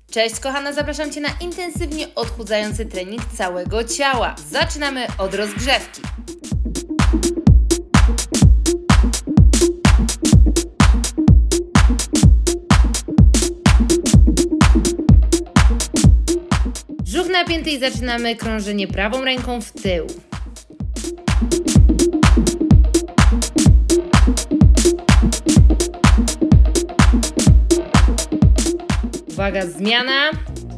Cześć kochana, zapraszam Cię na intensywnie odchudzający trening całego ciała. Zaczynamy od rozgrzewki. Brzuch napięty i zaczynamy krążenie prawą ręką w tył. Uwaga, zmiana.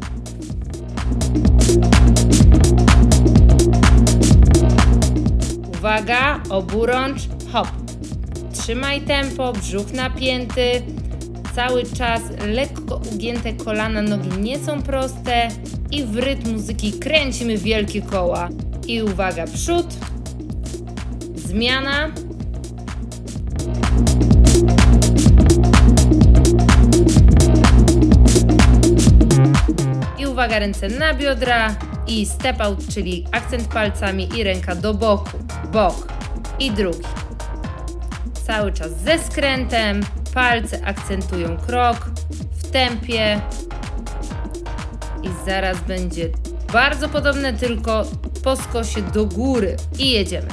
Uwaga, oburącz, hop. Trzymaj tempo, brzuch napięty. Cały czas lekko ugięte kolana, nogi nie są proste. I w rytm muzyki kręcimy wielkie koła. I uwaga, przód. Zmiana. I uwaga, ręce na biodra i step out, czyli akcent palcami i ręka do boku. Bok i drugi. Cały czas ze skrętem, palce akcentują krok w tempie. I zaraz będzie bardzo podobne, tylko po skosie do góry. I jedziemy.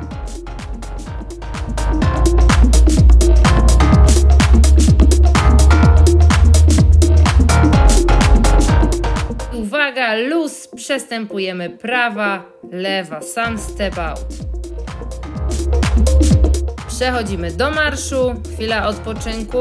Uwaga, luz, przestępujemy prawa, lewa, sam step out. Przechodzimy do marszu, chwila odpoczynku.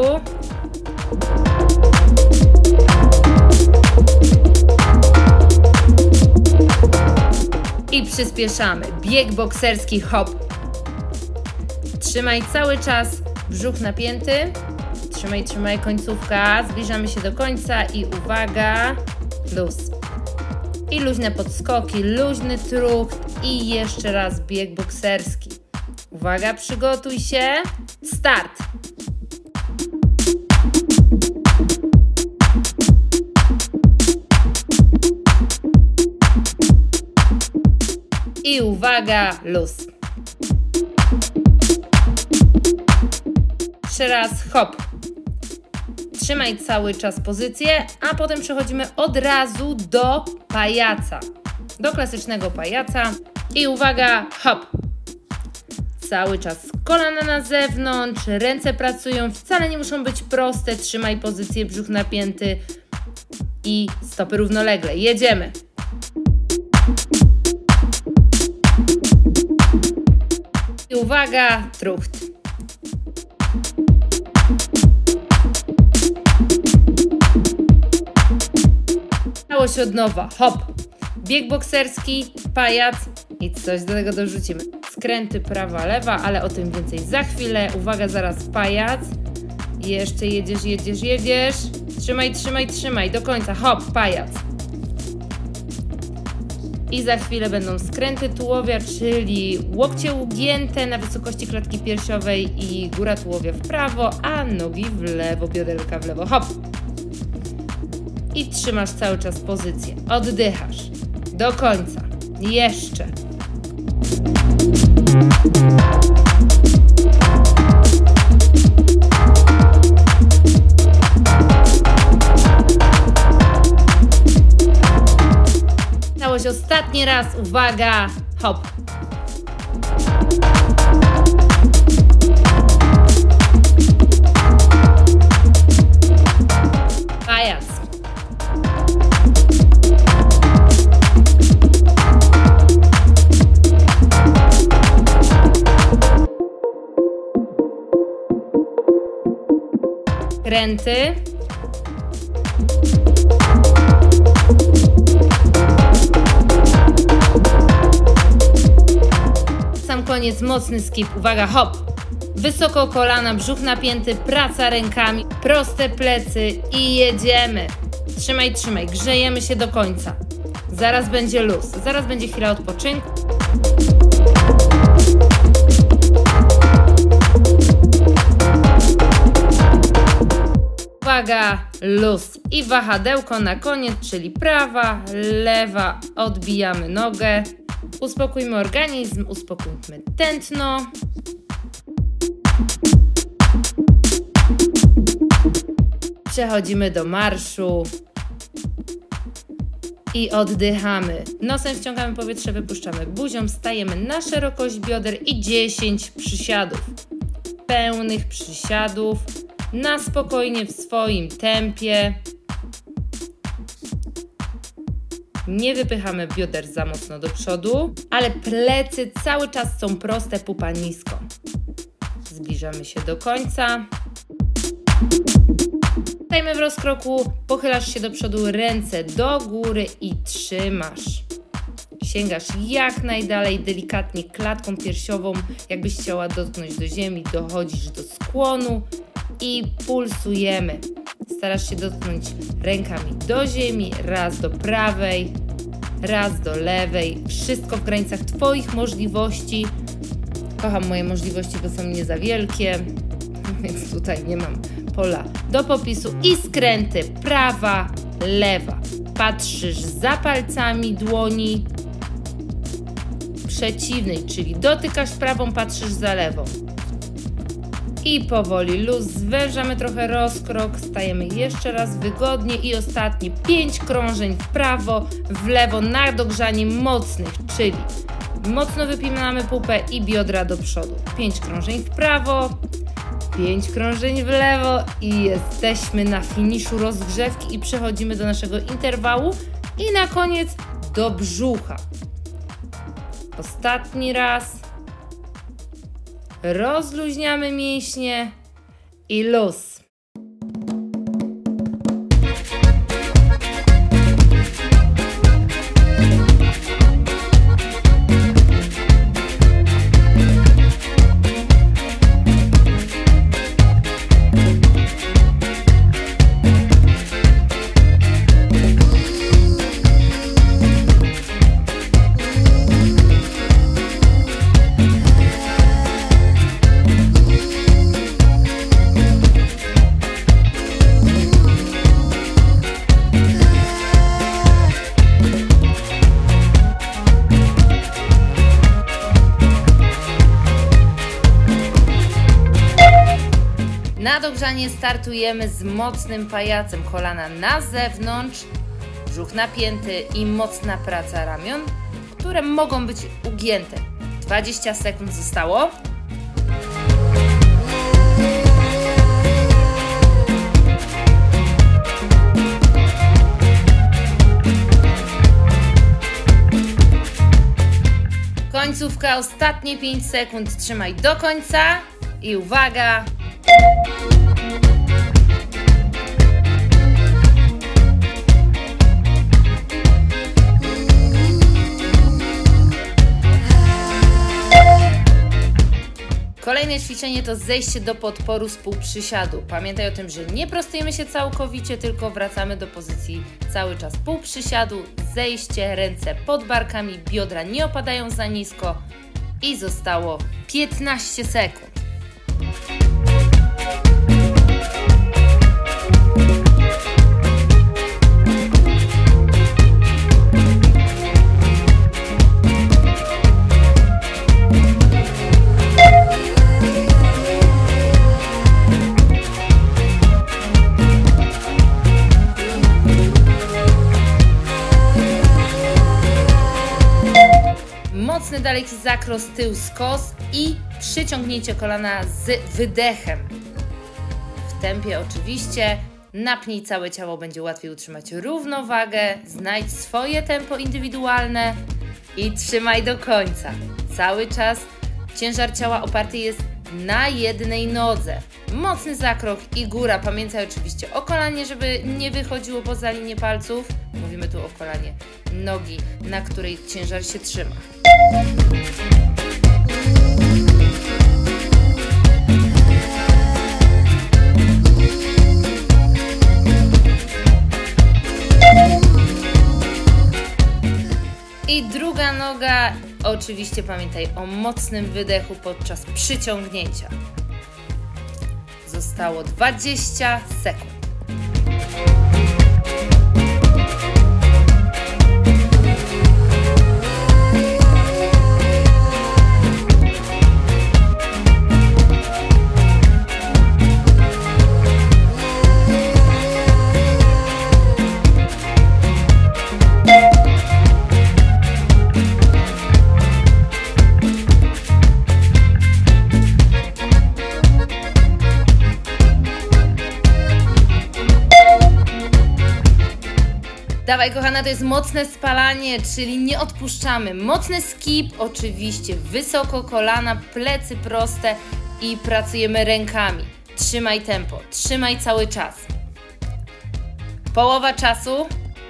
I przyspieszamy, bieg bokserski, hop. Trzymaj cały czas brzuch napięty, trzymaj końcówka, zbliżamy się do końca i uwaga, luz. I luźne podskoki, luźny trucht i jeszcze raz bieg bokserski. Uwaga, przygotuj się, start! I uwaga, luz. Jeszcze raz, hop. Trzymaj cały czas pozycję, a potem przechodzimy od razu do pajaca. Do klasycznego pajaca. I uwaga, hop. Cały czas kolana na zewnątrz, ręce pracują, wcale nie muszą być proste. Trzymaj pozycję, brzuch napięty i stopy równolegle. Jedziemy. I uwaga, trucht. Całość od nowa, hop. Bieg bokserski, pajac i coś do tego dorzucimy. Skręty prawa, lewa, ale o tym więcej za chwilę. Uwaga, zaraz pajac. Jeszcze jedziesz. Trzymaj do końca, hop, pajac. I za chwilę będą skręty tułowia, czyli łokcie ugięte na wysokości klatki piersiowej i góra tułowia w prawo, a nogi w lewo, bioderka w lewo, hop. I trzymasz cały czas pozycję. Oddychasz. Do końca. Jeszcze. Całość ostatni raz. Uwaga. Hop. Pajac. Kręty. Sam koniec, mocny skip. Uwaga, hop. Wysoko kolana, brzuch napięty, praca rękami, proste plecy i jedziemy. Trzymaj, grzejemy się do końca. Zaraz będzie luz, zaraz będzie chwila odpoczynku. Uwaga, luz i wahadełko na koniec, czyli prawa, lewa, odbijamy nogę. Uspokójmy organizm, uspokójmy tętno. Przechodzimy do marszu. I oddychamy. Nosem wciągamy powietrze, wypuszczamy buzią, stajemy na szerokość bioder i 10 przysiadów. Pełnych przysiadów, na spokojnie w swoim tempie. Nie wypychamy bioder za mocno do przodu, ale plecy cały czas są proste, pupa nisko. Zbliżamy się do końca. Stajemy w rozkroku, pochylasz się do przodu, ręce do góry i trzymasz. Sięgasz jak najdalej, delikatnie klatką piersiową, jakbyś chciała dotknąć do ziemi, dochodzisz do skłonu i pulsujemy. Starasz się dotknąć rękami do ziemi, raz do prawej, raz do lewej. Wszystko w granicach Twoich możliwości. Kocham moje możliwości, bo są nie za wielkie, więc tutaj nie mam pola do popisu. I skręty prawa, lewa. Patrzysz za palcami dłoni przeciwnej, czyli dotykasz prawą, patrzysz za lewą. I powoli luz, zwężamy trochę rozkrok, stajemy jeszcze raz wygodnie i ostatnie 5 krążeń w prawo, w lewo na dogrzanie mocnych, czyli mocno wypinamy pupę i biodra do przodu. 5 krążeń w prawo, 5 krążeń w lewo i jesteśmy na finiszu rozgrzewki i przechodzimy do naszego interwału i na koniec do brzucha. Ostatni raz. Rozluźniamy mięśnie i luz. Na dogrzanie startujemy z mocnym pajacem. Kolana na zewnątrz, brzuch napięty i mocna praca ramion, które mogą być ugięte. 20 sekund zostało. Końcówka, ostatnie 5 sekund. Trzymaj do końca i uwaga! Kolejne ćwiczenie to zejście do podporu z półprzysiadu. Pamiętaj o tym, że nie prostujemy się całkowicie, tylko wracamy do pozycji cały czas półprzysiadu, zejście, ręce pod barkami, biodra nie opadają za nisko i zostało 15 sekund. Mocny, daleki zakros, tył, skos i przyciągnięcie kolana z wydechem. W tempie oczywiście. Napnij całe ciało, będzie łatwiej utrzymać równowagę. Znajdź swoje tempo indywidualne i trzymaj do końca. Cały czas ciężar ciała oparty jest na jednej nodze. Mocny zakrok i góra. Pamiętaj oczywiście o kolanie, żeby nie wychodziło poza linię palców. Mówimy tu o kolanie nogi, na której ciężar się trzyma. I druga noga, oczywiście pamiętaj o mocnym wydechu podczas przyciągnięcia. Zostało 20 sekund. Dawaj kochana, to jest mocne spalanie, czyli nie odpuszczamy. Mocny skip, oczywiście wysoko kolana, plecy proste i pracujemy rękami. Trzymaj tempo, trzymaj cały czas. Połowa czasu.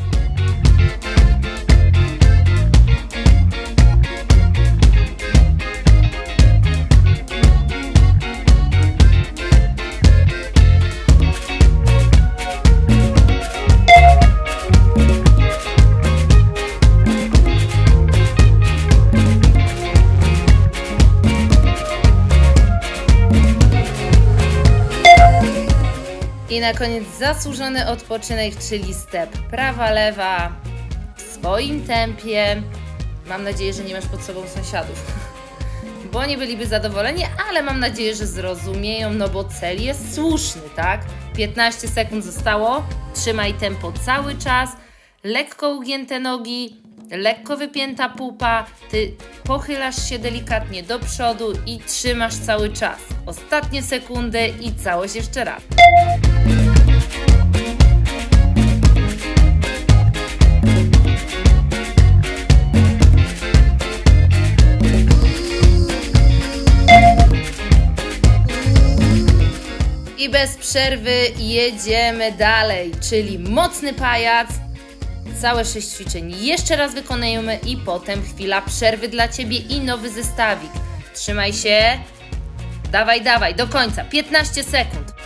I na koniec zasłużony odpoczynek, czyli step. Prawa, lewa w swoim tempie. Mam nadzieję, że nie masz pod sobą sąsiadów, bo oni byliby zadowoleni, ale mam nadzieję, że zrozumieją, no bo cel jest słuszny, tak? 15 sekund zostało. Trzymaj tempo cały czas. Lekko ugięte nogi, lekko wypięta pupa. Ty pochylasz się delikatnie do przodu i trzymasz cały czas. Ostatnie sekundy i całość jeszcze raz. I bez przerwy jedziemy dalej, czyli mocny pajac. Całe 6 ćwiczeń jeszcze raz wykonujemy i potem chwila przerwy dla Ciebie i nowy zestawik. Trzymaj się. Dawaj, dawaj, do końca. 15 sekund.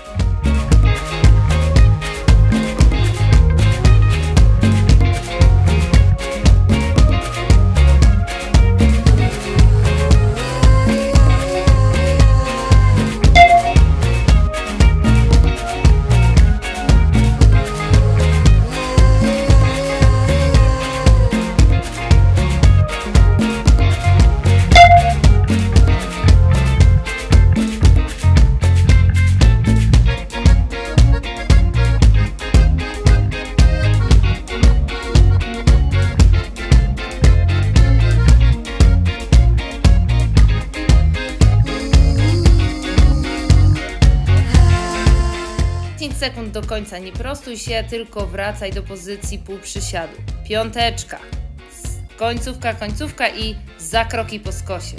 Sekund do końca, nie prostuj się, tylko wracaj do pozycji półprzysiadu. Piąteczka, końcówka, końcówka i za kroki po skosie.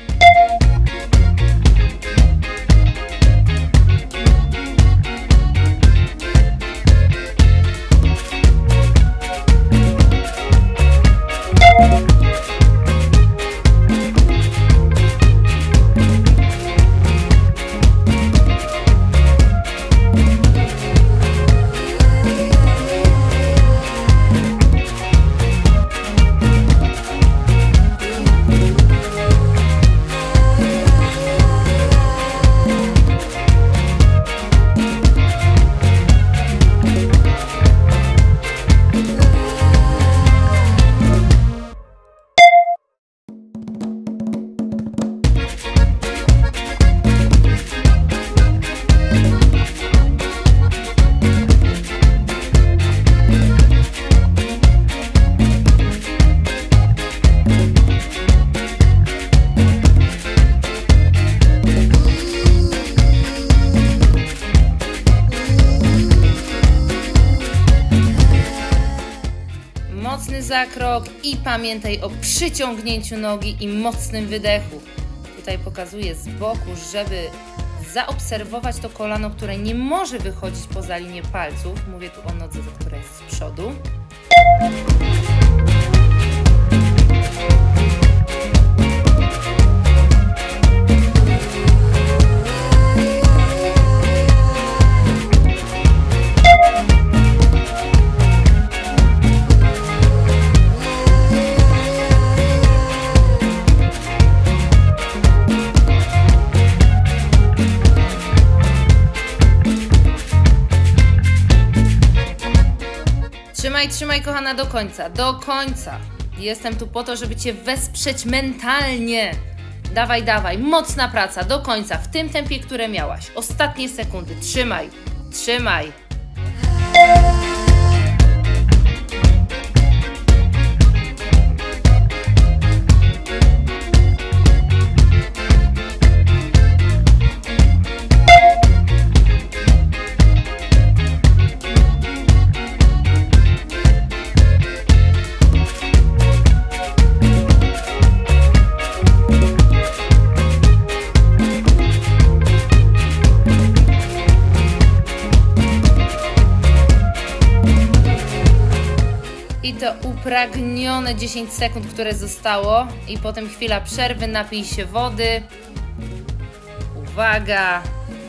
Mocny zakrok i pamiętaj o przyciągnięciu nogi i mocnym wydechu. Tutaj pokazuję z boku, żeby zaobserwować to kolano, które nie może wychodzić poza linię palców. Mówię tu o nodze, która jest z przodu. Trzymaj kochana do końca, do końca. Jestem tu po to, żeby Cię wesprzeć mentalnie. Dawaj, dawaj, mocna praca do końca, w tym tempie, które miałaś. Ostatnie sekundy, trzymaj, trzymaj. I to upragnione 10 sekund, które zostało. I potem chwila przerwy, napij się wody. Uwaga!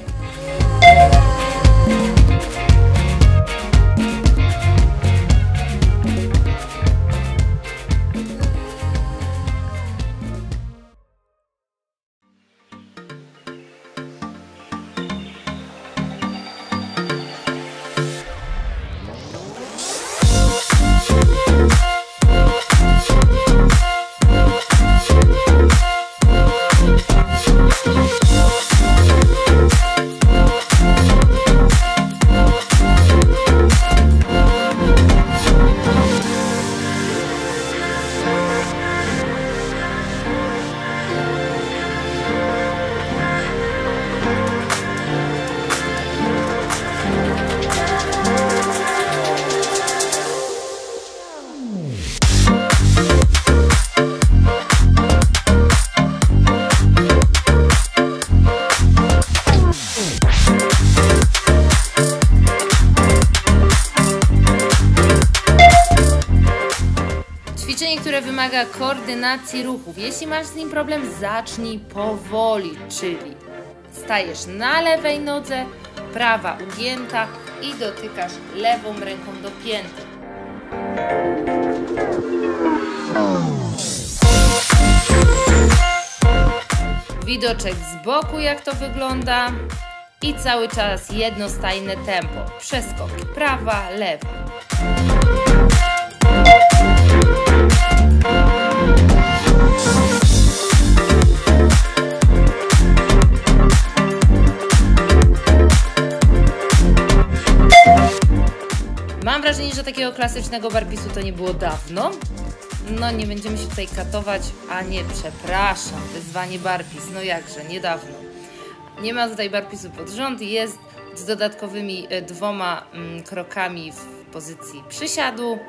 Ćwiczenie, które wymaga koordynacji ruchów. Jeśli masz z nim problem, zacznij powoli, czyli stajesz na lewej nodze, prawa ugięta i dotykasz lewą ręką do pięty. Widoczek z boku, jak to wygląda, i cały czas jednostajne tempo. Przeskoki prawa, lewa. Mam wrażenie, że takiego klasycznego barpisu to nie było dawno. No nie będziemy się tutaj katować, a nie, przepraszam, wyzwanie barpis, no jakże, niedawno. Nie ma tutaj barpisu pod rząd, jest z dodatkowymi 2 krokami w pozycji przysiadu.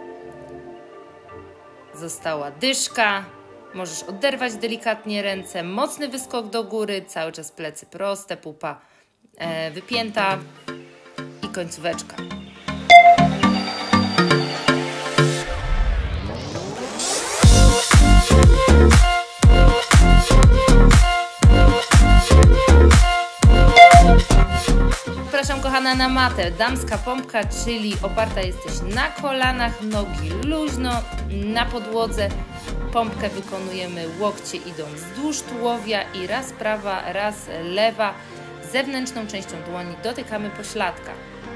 Została dyszka, możesz oderwać delikatnie ręce, mocny wyskok do góry, cały czas plecy proste, pupa wypięta i końcóweczka. Zapraszam kochana na matę. Damska pompka, czyli oparta jesteś na kolanach, nogi luźno na podłodze. Pompkę wykonujemy, łokcie idą wzdłuż tułowia i raz prawa, raz lewa. Zewnętrzną częścią dłoni dotykamy pośladka.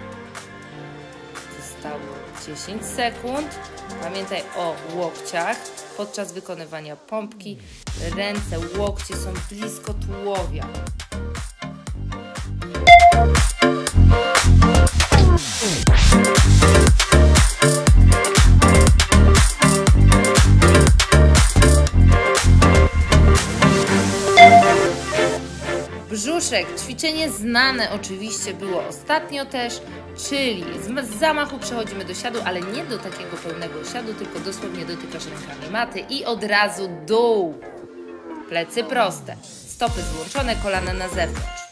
Zostało 10 sekund. Pamiętaj o łokciach. Podczas wykonywania pompki ręce, łokcie są blisko tułowia. Brzuszek, ćwiczenie znane oczywiście było ostatnio też, czyli z zamachu przechodzimy do siadu, ale nie do takiego pełnego siadu, tylko dosłownie dotykasz rękami maty i od razu dół. Plecy proste, stopy złączone, kolana na zewnątrz.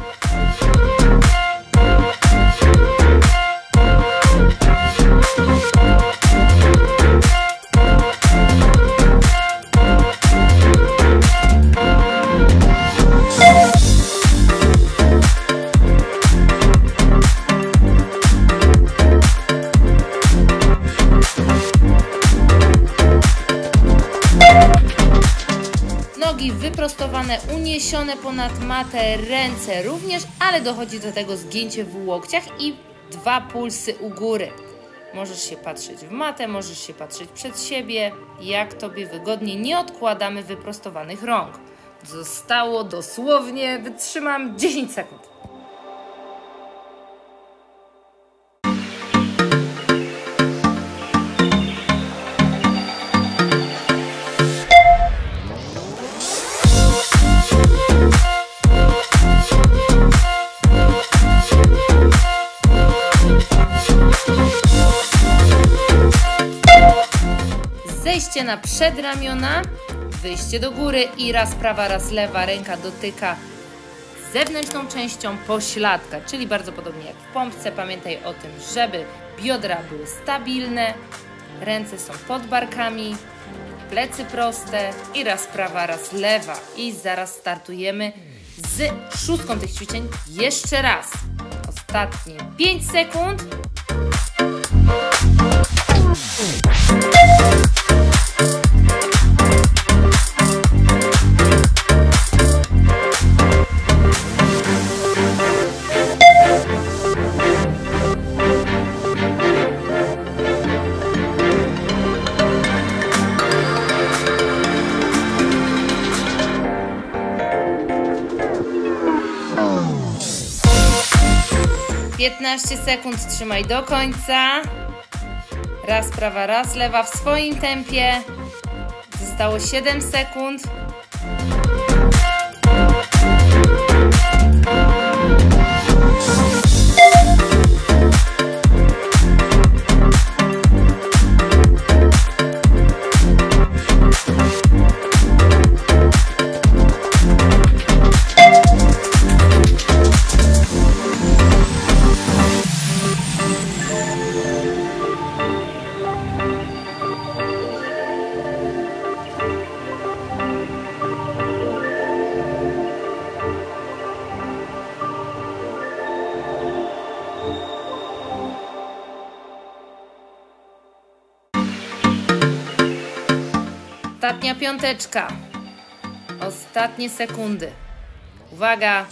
Nogi wyprostowane, uniesione ponad matę, ręce również, ale dochodzi do tego zgięcie w łokciach i 2 pulsy u góry. Możesz się patrzeć w matę, możesz się patrzeć przed siebie, jak Tobie wygodnie. Nie odkładamy wyprostowanych rąk. Zostało dosłownie, wytrzymam 10 sekund. Zejście na przedramiona, wyjście do góry i raz prawa, raz lewa ręka dotyka zewnętrzną częścią pośladka, czyli bardzo podobnie jak w pompce. Pamiętaj o tym, żeby biodra były stabilne Ręce są pod barkami, plecy proste i raz prawa, raz lewa. I zaraz startujemy z szóstką tych ćwiczeń. Jeszcze raz. Ostatnie 5 sekund. Piętnaście sekund, trzymaj do końca. Raz prawa, raz lewa w swoim tempie. Zostało 7 sekund. Ostatnia piąteczka. Ostatnie sekundy. Uwaga!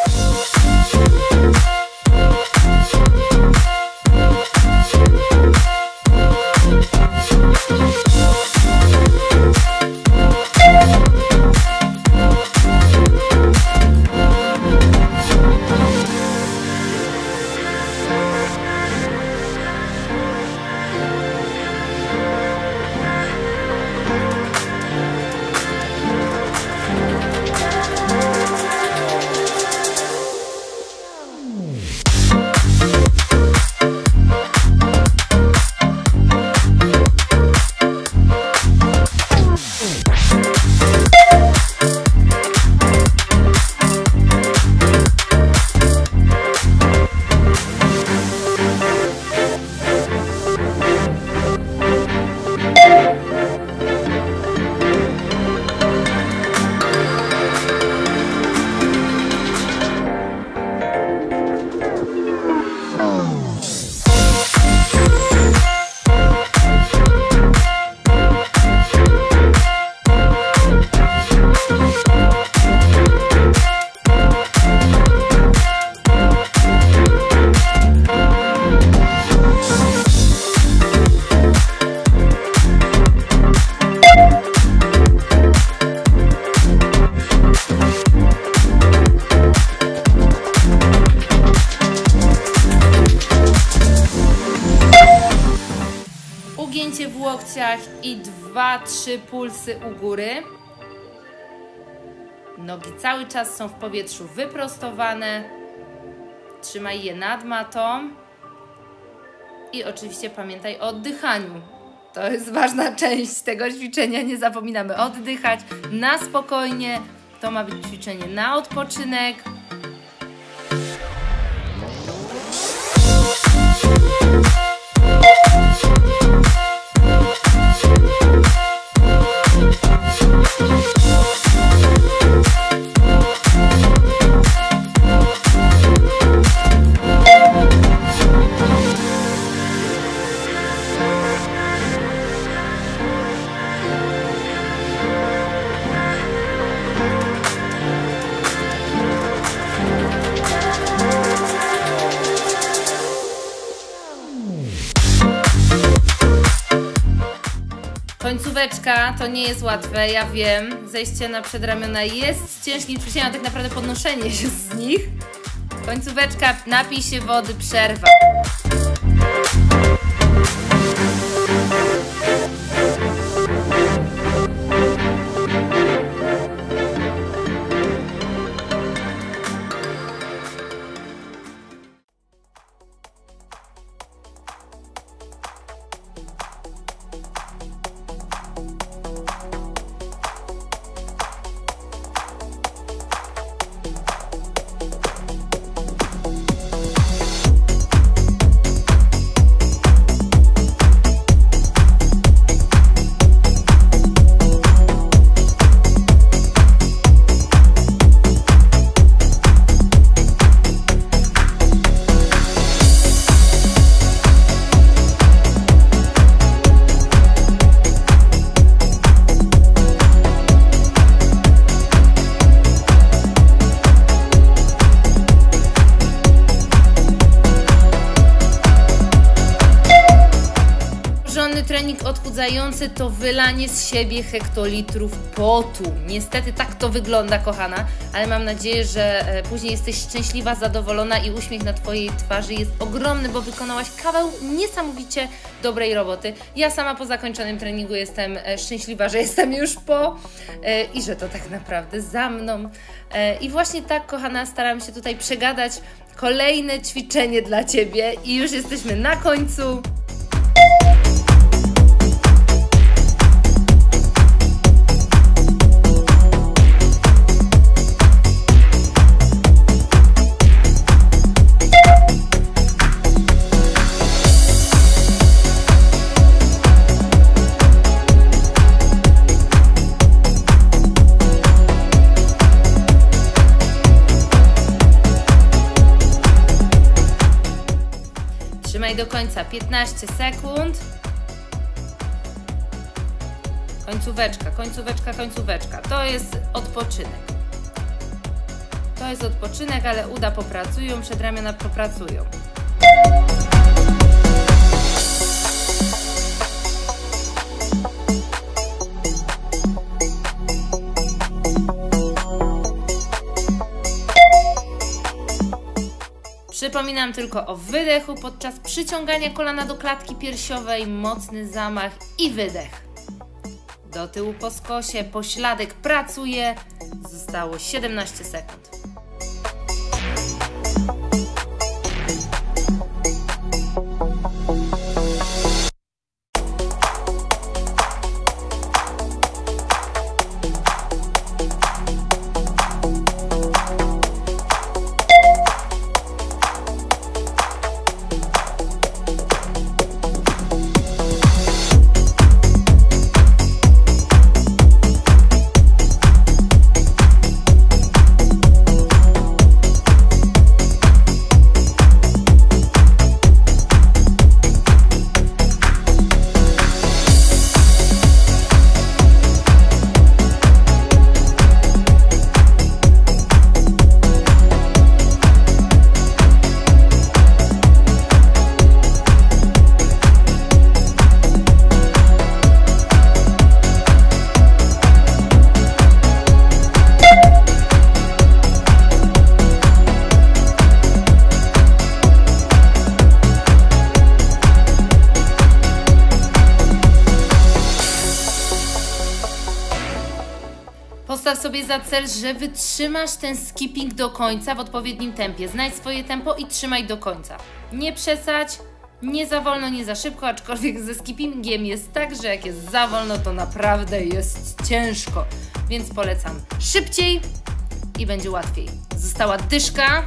Ugięcie w łokciach i 2-3 pulsy u góry. Nogi cały czas są w powietrzu wyprostowane. Trzymaj je nad matą. I oczywiście pamiętaj o oddychaniu. To jest ważna część tego ćwiczenia. Nie zapominamy oddychać na spokojnie. To ma być ćwiczenie na odpoczynek. Końcóweczka to nie jest łatwe, ja wiem. Zejście na przedramiona jest ciężkim ćwiczeniem, a tak naprawdę podnoszenie się z nich. Końcóweczka, napij się wody, przerwa. trening odchudzający to wylanie z siebie hektolitrów potu. Niestety tak to wygląda, kochana, ale mam nadzieję, że później jesteś szczęśliwa, zadowolona i uśmiech na Twojej twarzy jest ogromny, bo wykonałaś kawał niesamowicie dobrej roboty. Ja sama po zakończonym treningu jestem szczęśliwa, że jestem już po i że to tak naprawdę za mną. I właśnie tak, kochana, staram się tutaj przegadać kolejne ćwiczenie dla Ciebie i już jesteśmy na końcu. Trzymaj do końca 15 sekund. Końcóweczka, końcóweczka, końcóweczka. To jest odpoczynek. To jest odpoczynek, ale uda popracują, przedramiona popracują. Przypominam tylko o wydechu podczas przyciągania kolana do klatki piersiowej, mocny zamach i wydech. Do tyłu po skosie, pośladek pracuje, zostało 17 sekund. Postaw sobie za cel, że wytrzymasz ten skipping do końca w odpowiednim tempie. Znajdź swoje tempo i trzymaj do końca. Nie przesadź, nie za wolno, nie za szybko, aczkolwiek ze skippingiem jest tak, że jak jest za wolno, to naprawdę jest ciężko. Więc polecam szybciej i będzie łatwiej. Została dyszka.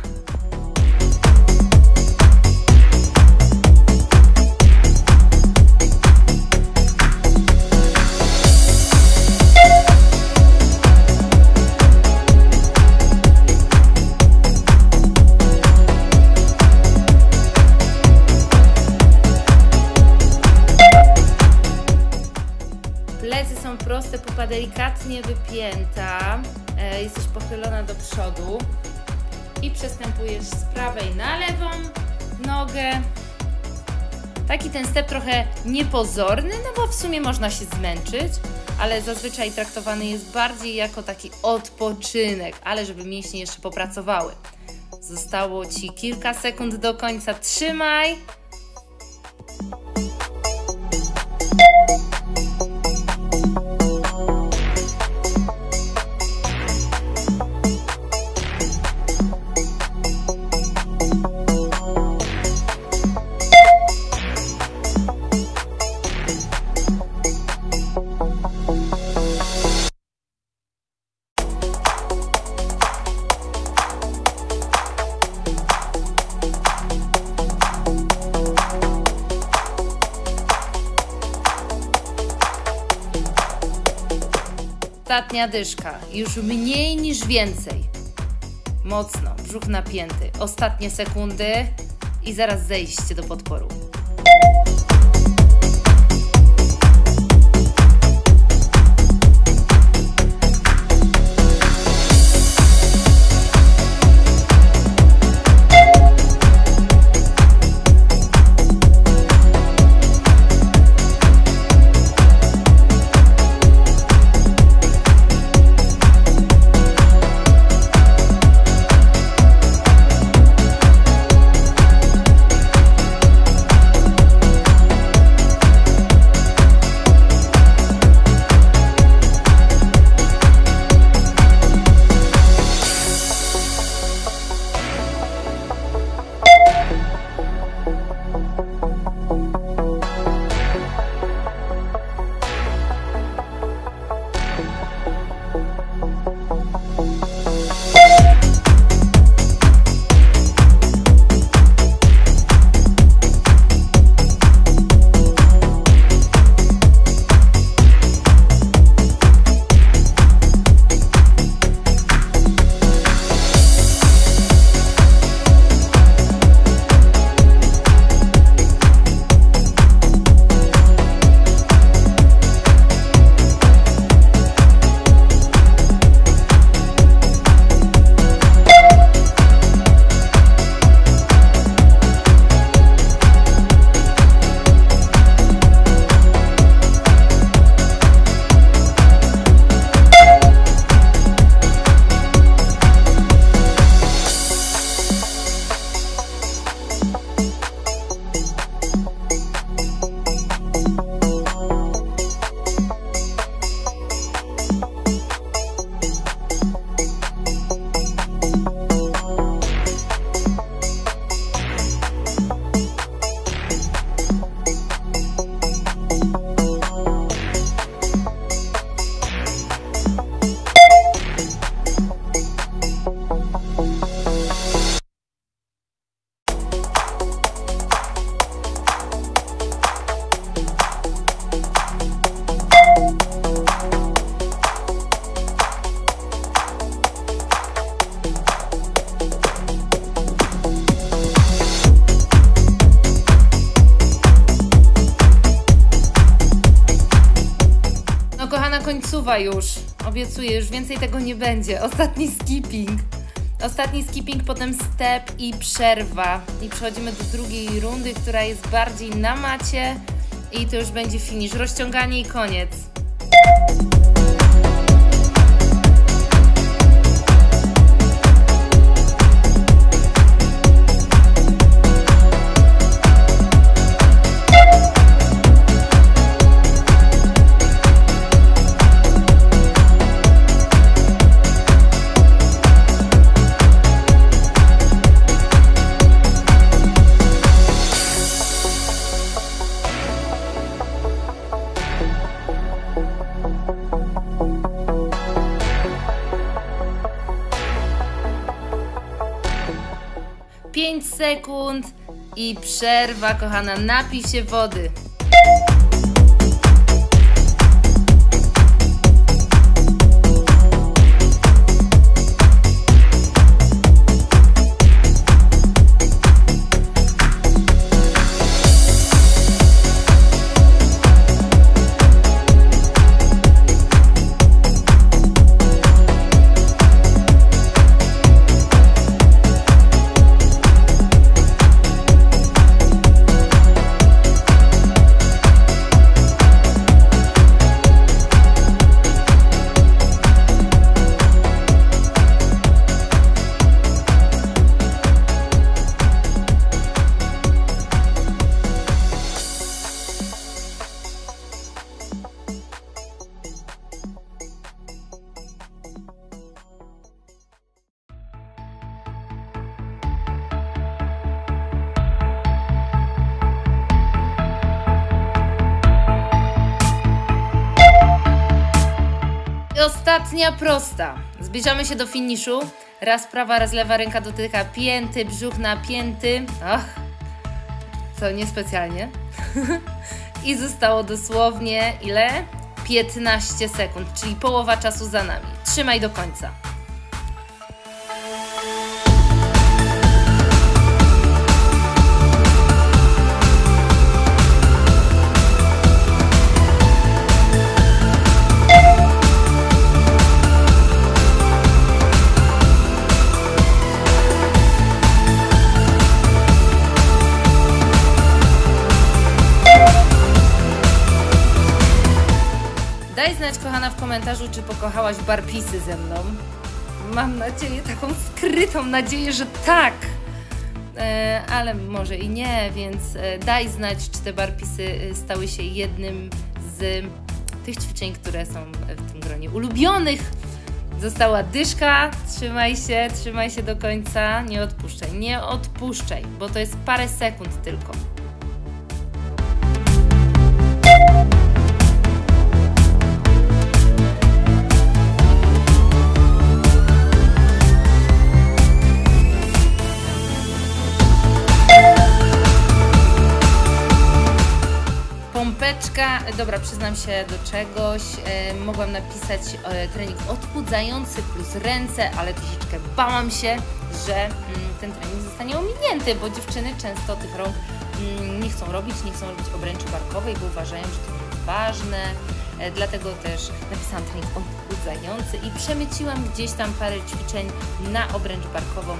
Plecy są proste, pupa delikatnie wypięta, jesteś pochylona do przodu i przestępujesz z prawej na lewą nogę. Taki ten step trochę niepozorny, no bo w sumie można się zmęczyć, ale zazwyczaj traktowany jest bardziej jako taki odpoczynek, ale żeby mięśnie jeszcze popracowały. Zostało Ci kilka sekund do końca, trzymaj. Ostatnia dyszka, już mniej niż więcej. Mocno, brzuch napięty. Ostatnie sekundy i zaraz zejście do podporu. No kochana, końcowa już. Obiecuję, już więcej tego nie będzie. Ostatni skipping. Ostatni skipping, potem step i przerwa. I przechodzimy do drugiej rundy, która jest bardziej na macie. I to już będzie finish. Rozciąganie i koniec. Pięć sekund i przerwa, kochana. Napij się wody. I ostatnia prosta. Zbliżamy się do finiszu. Raz prawa, raz lewa ręka dotyka pięty, brzuch napięty. Ach, co niespecjalnie. I zostało dosłownie ile? 15 sekund, czyli połowa czasu za nami. Trzymaj do końca. Daj znać, kochana, w komentarzu, czy pokochałaś barpisy ze mną. Mam nadzieję, taką skrytą nadzieję, że tak. Ale może i nie, więc daj znać, czy te barpisy stały się jednym z tych ćwiczeń, które są w tym gronie ulubionych. Została dyszka, trzymaj się do końca, nie odpuszczaj, bo to jest parę sekund tylko. Pompeczka, dobra, przyznam się do czegoś, mogłam napisać trening odchudzający plus ręce, ale troszeczkę bałam się, że ten trening zostanie ominięty, bo dziewczyny często tych rąk nie chcą robić obręczy barkowej, bo uważają, że to nie jest ważne, dlatego też napisałam trening odchudzający i przemyciłam gdzieś tam parę ćwiczeń na obręcz barkową.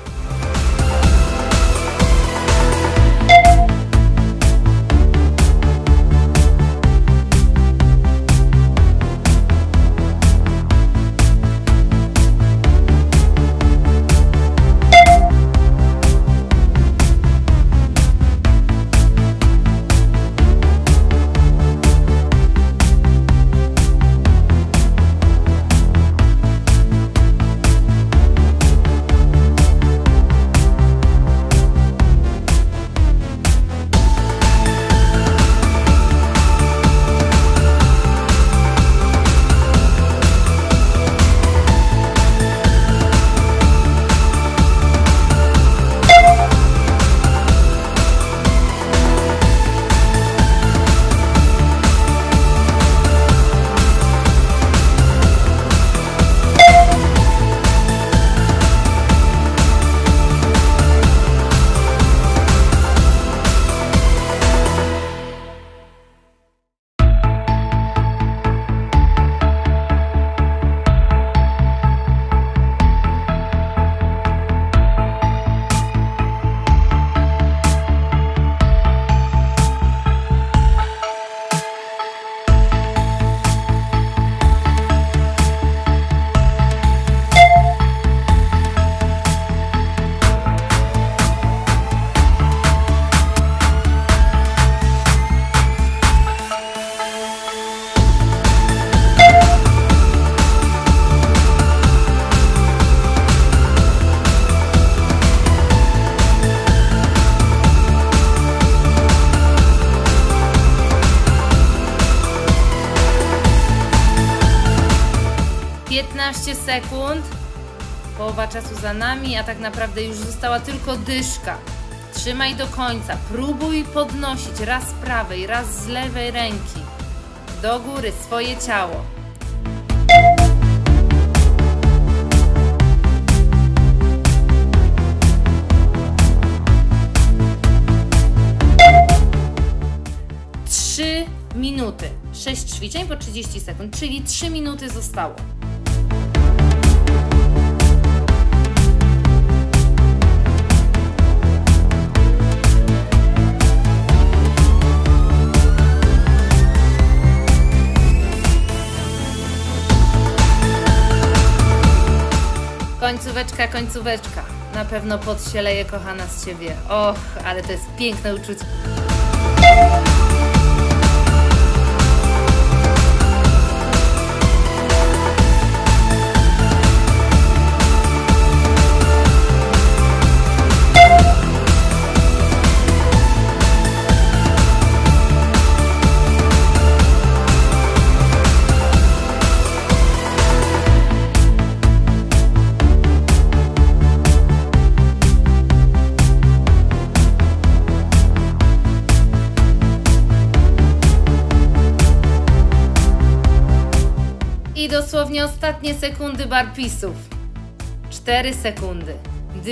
15 sekund. Połowa czasu za nami, a tak naprawdę już została tylko dyszka. Trzymaj do końca. Próbuj podnosić raz z prawej, raz z lewej ręki. Do góry swoje ciało. Minuty. 6 ćwiczeń po 30 sekund, czyli 3 minuty zostało. Końcóweczka, końcóweczka. Na pewno pot się leje, kochana, z Ciebie. Och, ale to jest piękne uczucie. I dosłownie ostatnie sekundy burpeesów. 4 sekundy. 2.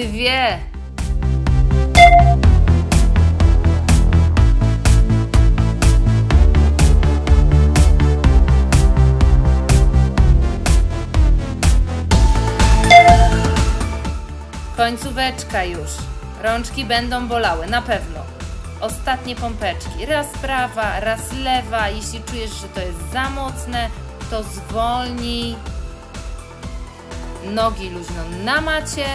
Końcóweczka już. Rączki będą bolały, na pewno. Ostatnie pompeczki. Raz prawa, raz lewa. Jeśli czujesz, że to jest za mocne, to zwolnij. Nogi luźno na macie.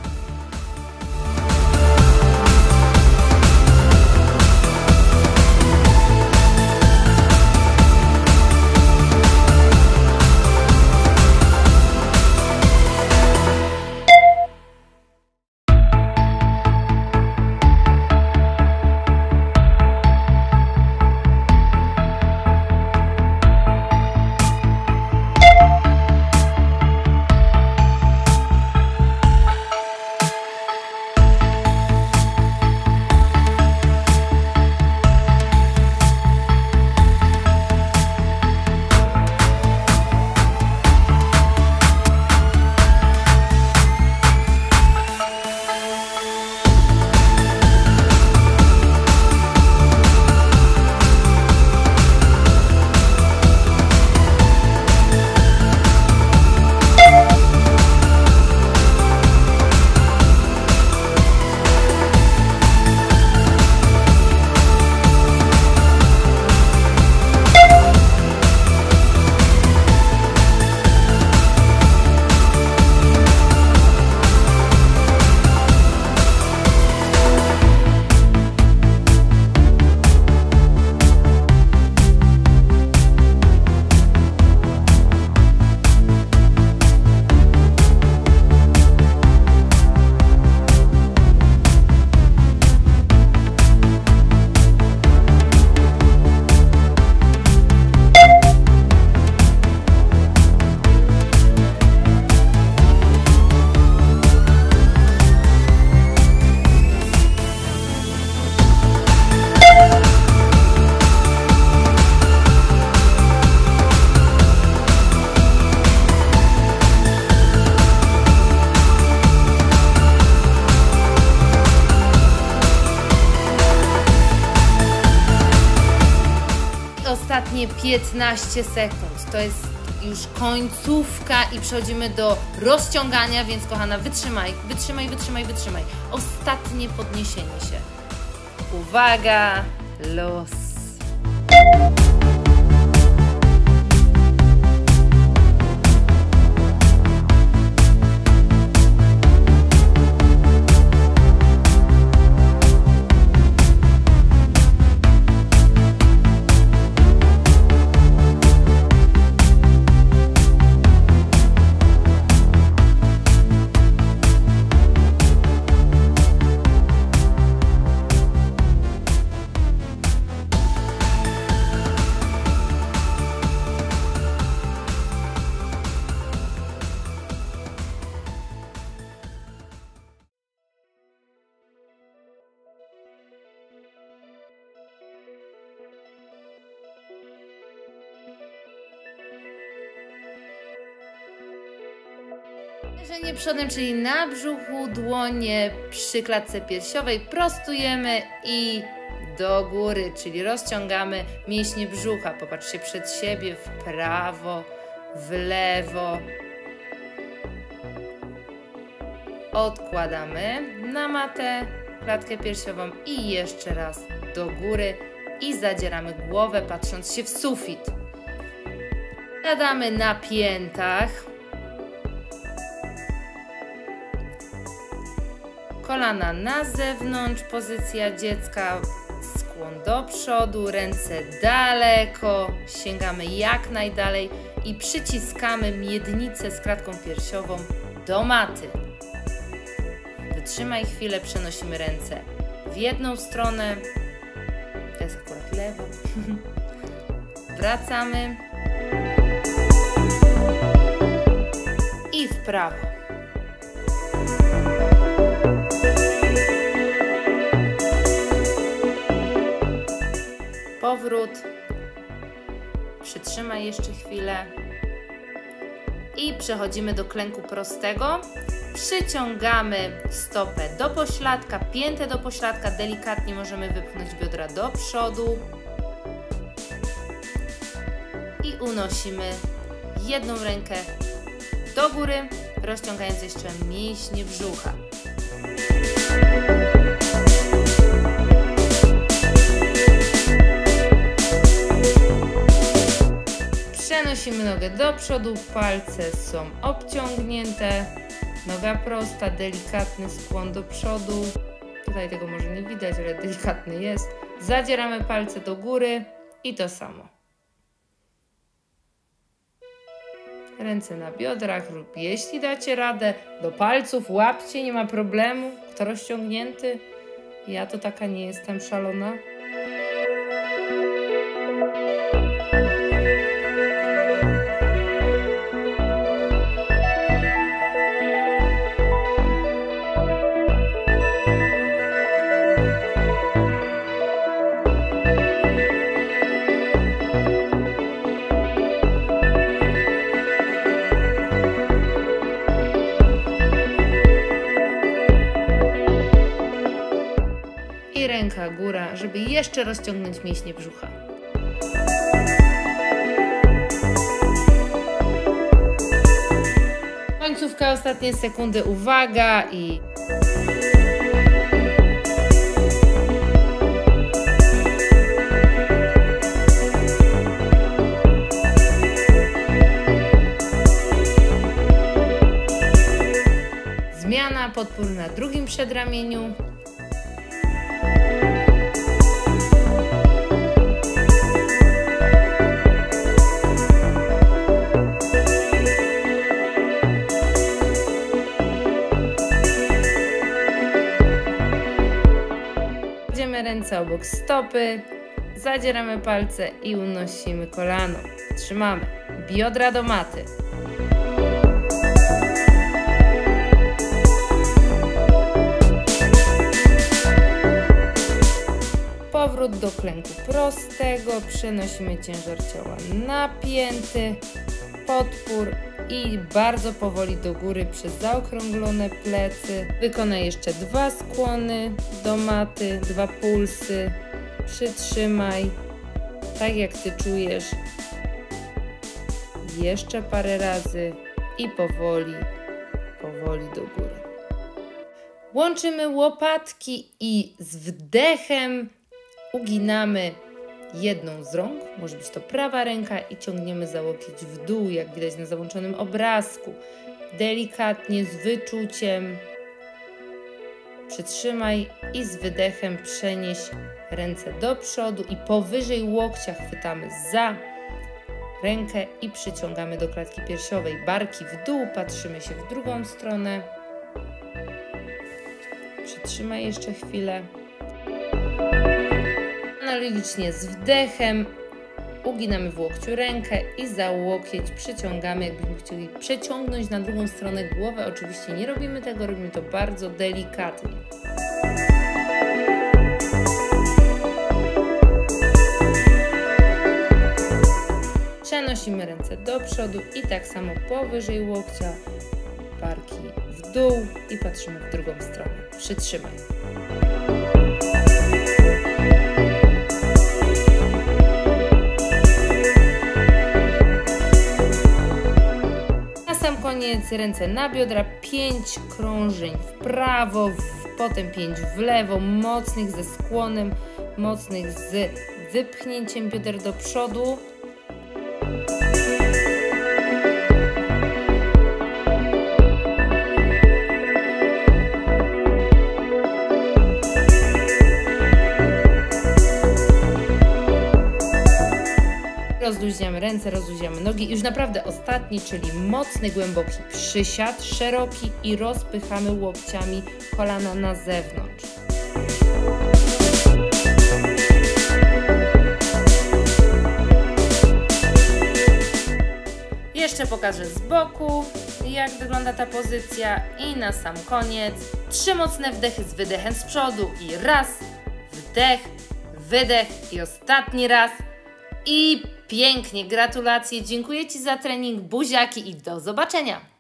Ostatnie 15 sekund. To jest już końcówka i przechodzimy do rozciągania, więc kochana, wytrzymaj, wytrzymaj, wytrzymaj, wytrzymaj. Ostatnie podniesienie się. Uwaga, luz. Leżenie przodem, czyli na brzuchu, dłonie przy klatce piersiowej, prostujemy i do góry, czyli rozciągamy mięśnie brzucha. Popatrzcie przed siebie, w prawo, w lewo. Odkładamy na matę klatkę piersiową i jeszcze raz do góry i zadzieramy głowę, patrząc się w sufit. Siadamy na piętach. Kolana na zewnątrz, pozycja dziecka, skłon do przodu, ręce daleko, sięgamy jak najdalej i przyciskamy miednicę z klatką piersiową do maty. Wytrzymaj chwilę, przenosimy ręce w jedną stronę, to jest akurat lewo, wracamy i w prawo. Powrót, przytrzymaj jeszcze chwilę i przechodzimy do klęku prostego. Przyciągamy stopę do pośladka, piętę do pośladka, delikatnie możemy wypchnąć biodra do przodu i unosimy jedną rękę do góry, rozciągając jeszcze mięśnie brzucha. Przenosimy nogę do przodu, palce są obciągnięte, noga prosta, delikatny skłon do przodu. Tutaj tego może nie widać, ale delikatny jest. Zadzieramy palce do góry i to samo. Ręce na biodrach lub jeśli dacie radę, do palców łapcie, nie ma problemu. Kto rozciągnięty? Ja to taka nie jestem szalona. I ręka góra, żeby jeszcze rozciągnąć mięśnie brzucha. Końcówka, ostatnie sekundy, uwaga i... Zmiana, podpór na drugim przedramieniu. Kładziemy ręce obok stopy, zadzieramy palce i unosimy kolano. Trzymamy biodra do maty. Powrót do klęku prostego, przenosimy ciężar ciała na pięty, podpór i bardzo powoli do góry przez zaokrąglone plecy. Wykonaj jeszcze 2 skłony do maty, 2 pulsy. Przytrzymaj, tak jak Ty czujesz. Jeszcze parę razy i powoli, powoli do góry. Łączymy łopatki i z wdechem uginamy jedną z rąk, może być to prawa ręka i ciągniemy za łokieć w dół, jak widać na załączonym obrazku. Delikatnie, z wyczuciem. Przytrzymaj i z wydechem przenieś ręce do przodu i powyżej łokcia chwytamy za rękę i przyciągamy do klatki piersiowej. Barki w dół, patrzymy się w drugą stronę. Przytrzymaj jeszcze chwilę. Analogicznie z wdechem uginamy w łokciu rękę i za łokieć przyciągamy, jakbyśmy chcieli przeciągnąć na drugą stronę głowę. Oczywiście nie robimy tego, robimy to bardzo delikatnie. Przenosimy ręce do przodu i tak samo powyżej łokcia barki w dół i patrzymy w drugą stronę. Przytrzymaj. Na sam koniec ręce na biodra, 5 krążeń w prawo, potem 5 w lewo, mocnych ze skłonem, mocnych z wypchnięciem bioder do przodu. Rozluźniamy ręce, rozluźniamy nogi. Już naprawdę ostatni, czyli mocny, głęboki przysiad, szeroki i rozpychamy łokciami kolana na zewnątrz. Jeszcze pokażę z boku, jak wygląda ta pozycja i na sam koniec 3 mocne wdechy z wydechem z przodu i raz, wdech, wydech i ostatni raz i pięknie, gratulacje, dziękuję Ci za trening, buziaki i do zobaczenia!